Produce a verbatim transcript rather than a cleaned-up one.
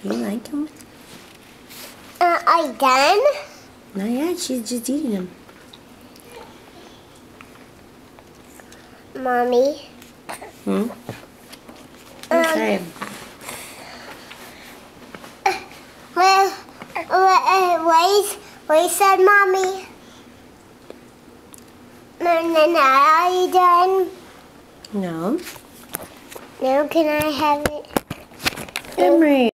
You like them? Uh, are you done? Not yet. She's just eating them. Mommy. Hmm? Okay. Um, where, where, where's, where's said Mommy? Nana, are you done? No. Now can I have it? Emery.